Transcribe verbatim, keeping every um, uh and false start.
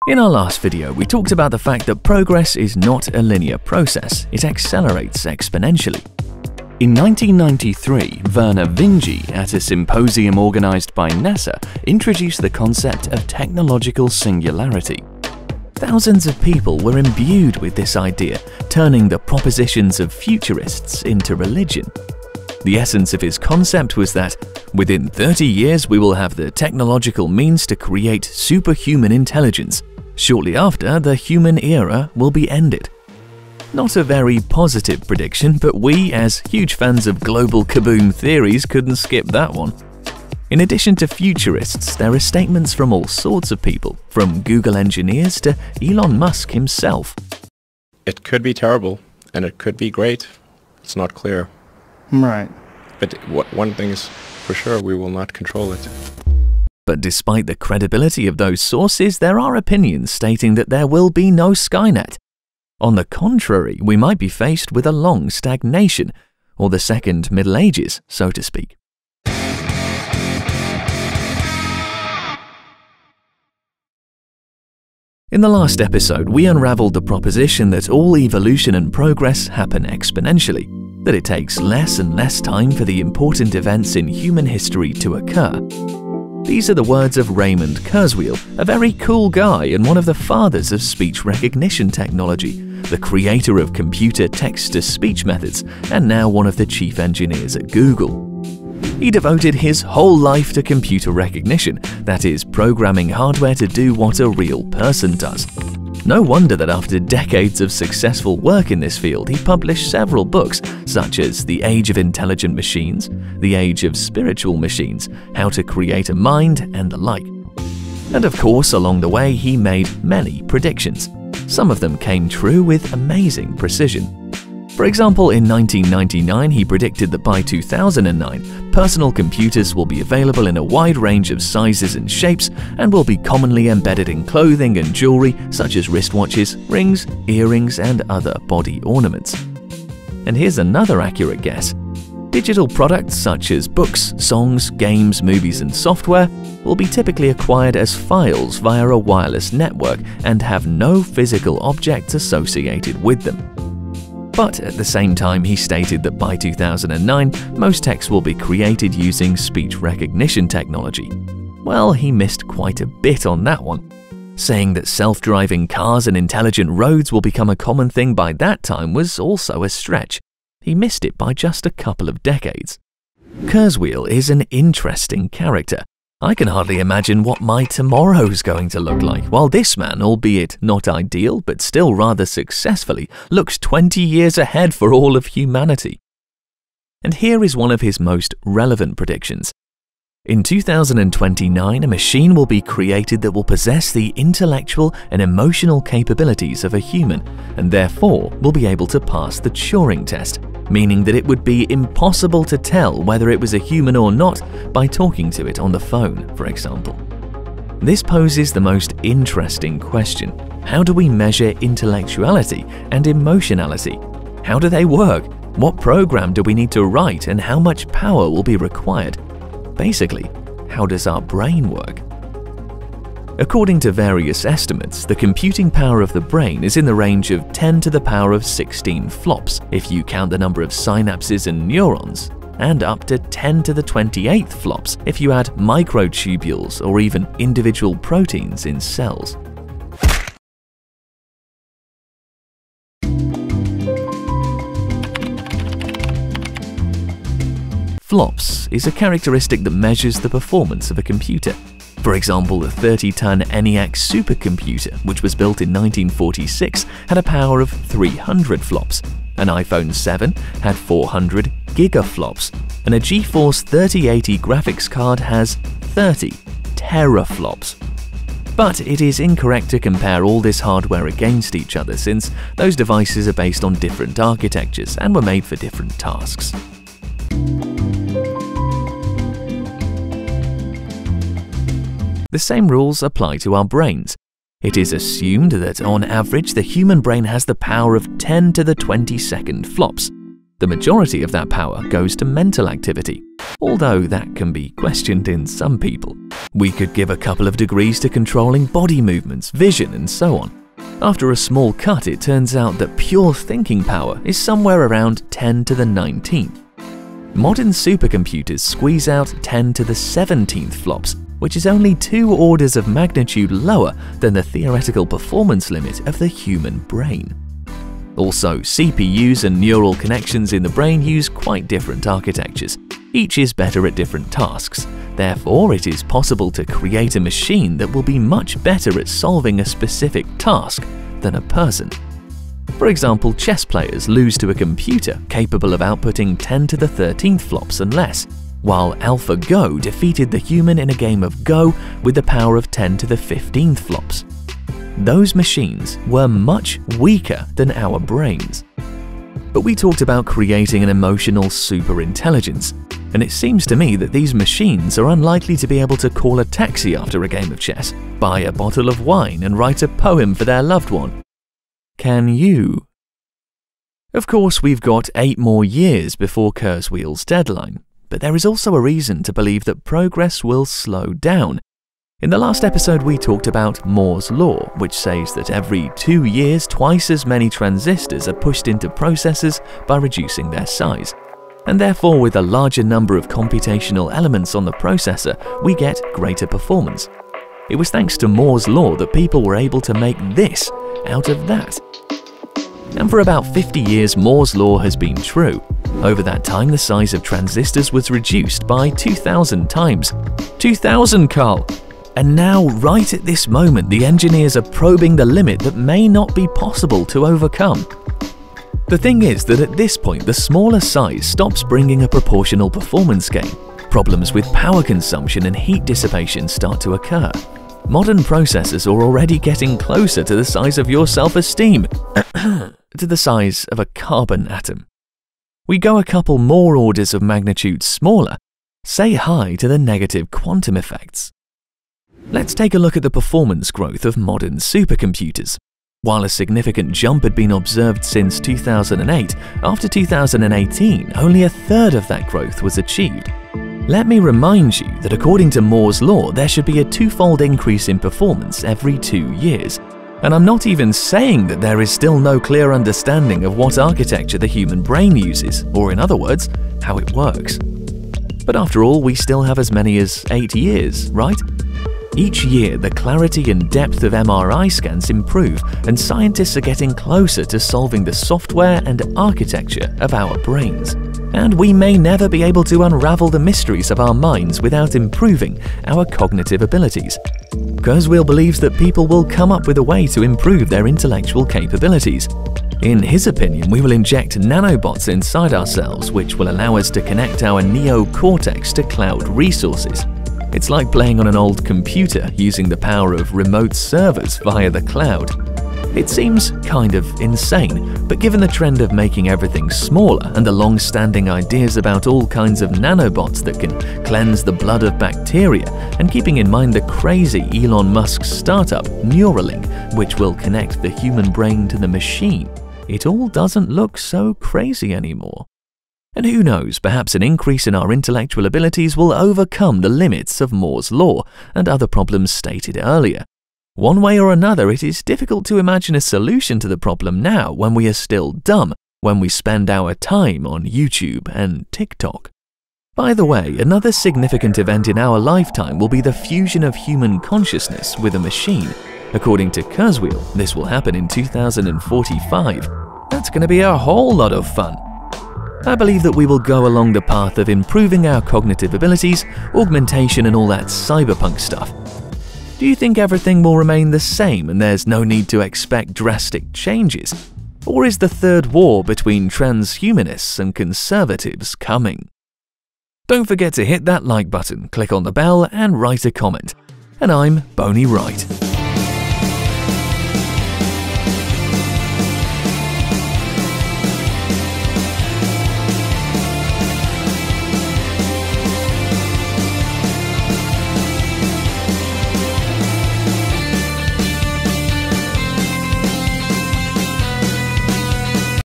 In our last video, we talked about the fact that progress is not a linear process, it accelerates exponentially. In nineteen ninety-three, Werner Vinge, at a symposium organized by NASA, introduced the concept of technological singularity. Thousands of people were imbued with this idea, turning the propositions of futurists into religion. The essence of his concept was that, within thirty years we will have the technological means to create superhuman intelligence. Shortly after, the human era will be ended. Not a very positive prediction, but we, as huge fans of global kaboom theories, couldn't skip that one. In addition to futurists, there are statements from all sorts of people, from Google engineers to Elon Musk himself. It could be terrible, and it could be great. It's not clear. Right. But what, one thing is for sure, we will not control it. But despite the credibility of those sources, there are opinions stating that there will be no Skynet. On the contrary, we might be faced with a long stagnation, or the second Middle Ages, so to speak. In the last episode, we unraveled the proposition that all evolution and progress happen exponentially, that it takes less and less time for the important events in human history to occur. These are the words of Raymond Kurzweil, a very cool guy and one of the fathers of speech recognition technology, the creator of computer text-to-speech methods, and now one of the chief engineers at Google. He devoted his whole life to computer recognition, that is, programming hardware to do what a real person does. No wonder that after decades of successful work in this field, he published several books such as The Age of Intelligent Machines, The Age of Spiritual Machines, How to Create a Mind, and the like. And of course, along the way, he made many predictions. Some of them came true with amazing precision. For example, in nineteen ninety-nine, he predicted that by two thousand nine, personal computers will be available in a wide range of sizes and shapes and will be commonly embedded in clothing and jewelry such as wristwatches, rings, earrings, and other body ornaments. And here's another accurate guess. Digital products such as books, songs, games, movies, and software will be typically acquired as files via a wireless network and have no physical objects associated with them. But at the same time, he stated that by two thousand nine, most text will be created using speech recognition technology. Well, he missed quite a bit on that one. Saying that self-driving cars and intelligent roads will become a common thing by that time was also a stretch. He missed it by just a couple of decades. Kurzweil is an interesting character. I can hardly imagine what my tomorrow's going to look like, while this man, albeit not ideal but still rather successfully, looks twenty years ahead for all of humanity. And here is one of his most relevant predictions. In two thousand twenty-nine, a machine will be created that will possess the intellectual and emotional capabilities of a human, and therefore will be able to pass the Turing test, meaning that it would be impossible to tell whether it was a human or not by talking to it on the phone, for example. This poses the most interesting question. How do we measure intellectuality and emotionality? How do they work? What program do we need to write, and how much power will be required? Basically, how does our brain work? According to various estimates, the computing power of the brain is in the range of ten to the power of sixteen flops if you count the number of synapses and neurons, and up to ten to the twenty-eighth flops if you add microtubules or even individual proteins in cells. Flops is a characteristic that measures the performance of a computer. For example, the thirty ton ENIAC supercomputer, which was built in nineteen forty-six, had a power of three hundred flops. An iPhone seven had four hundred gigaflops, and a GeForce thirty eighty graphics card has thirty teraflops. But it is incorrect to compare all this hardware against each other, since those devices are based on different architectures and were made for different tasks. The same rules apply to our brains. It is assumed that on average the human brain has the power of ten to the twenty-second flops. The majority of that power goes to mental activity, although that can be questioned in some people. We could give a couple of degrees to controlling body movements, vision, and so on. After a small cut, it turns out that pure thinking power is somewhere around ten to the nineteenth. Modern supercomputers squeeze out ten to the seventeenth flops, which is only two orders of magnitude lower than the theoretical performance limit of the human brain. Also, C P Us and neural connections in the brain use quite different architectures. Each is better at different tasks. Therefore, it is possible to create a machine that will be much better at solving a specific task than a person. For example, chess players lose to a computer capable of outputting ten to the thirteenth flops and less, while AlphaGo defeated the human in a game of Go with the power of ten to the fifteenth flops. Those machines were much weaker than our brains. But we talked about creating an emotional superintelligence, and it seems to me that these machines are unlikely to be able to call a taxi after a game of chess, buy a bottle of wine, and write a poem for their loved one. Can you? Of course, we've got eight more years before Kurzweil's deadline, but there is also a reason to believe that progress will slow down. In the last episode, we talked about Moore's law, which says that every two years, twice as many transistors are pushed into processors by reducing their size. And therefore, with a larger number of computational elements on the processor, we get greater performance. It was thanks to Moore's law that people were able to make this out of that. And for about fifty years, Moore's law has been true. Over that time, the size of transistors was reduced by two thousand times. two thousand, Carl! And now, right at this moment, the engineers are probing the limit that may not be possible to overcome. The thing is that at this point, the smaller size stops bringing a proportional performance gain. Problems with power consumption and heat dissipation start to occur. Modern processors are already getting closer to the size of your self-esteem, to the size of a carbon atom. We go a couple more orders of magnitude smaller, say hi to the negative quantum effects. Let's take a look at the performance growth of modern supercomputers. While a significant jump had been observed since two thousand eight, after two thousand eighteen, only a third of that growth was achieved. Let me remind you that according to Moore's law, there should be a twofold increase in performance every two years. And I'm not even saying that there is still no clear understanding of what architecture the human brain uses, or in other words, how it works. But after all, we still have as many as eight years, right? Each year, the clarity and depth of M R I scans improve, and scientists are getting closer to solving the software and architecture of our brains. And we may never be able to unravel the mysteries of our minds without improving our cognitive abilities. Kurzweil believes that people will come up with a way to improve their intellectual capabilities. In his opinion, we will inject nanobots inside ourselves, which will allow us to connect our neocortex to cloud resources. It's like playing on an old computer using the power of remote servers via the cloud. It seems kind of insane, but given the trend of making everything smaller and the long-standing ideas about all kinds of nanobots that can cleanse the blood of bacteria, and keeping in mind the crazy Elon Musk startup Neuralink, which will connect the human brain to the machine, it all doesn't look so crazy anymore. And who knows, perhaps an increase in our intellectual abilities will overcome the limits of Moore's law and other problems stated earlier. One way or another, it is difficult to imagine a solution to the problem now when we are still dumb, when we spend our time on YouTube and TikTok. By the way, another significant event in our lifetime will be the fusion of human consciousness with a machine. According to Kurzweil, this will happen in two thousand forty-five. That's going to be a whole lot of fun. I believe that we will go along the path of improving our cognitive abilities, augmentation and all that cyberpunk stuff. Do you think everything will remain the same and there's no need to expect drastic changes? Or is the third war between transhumanists and conservatives coming? Don't forget to hit that like button, click on the bell and write a comment. And I'm bonyright.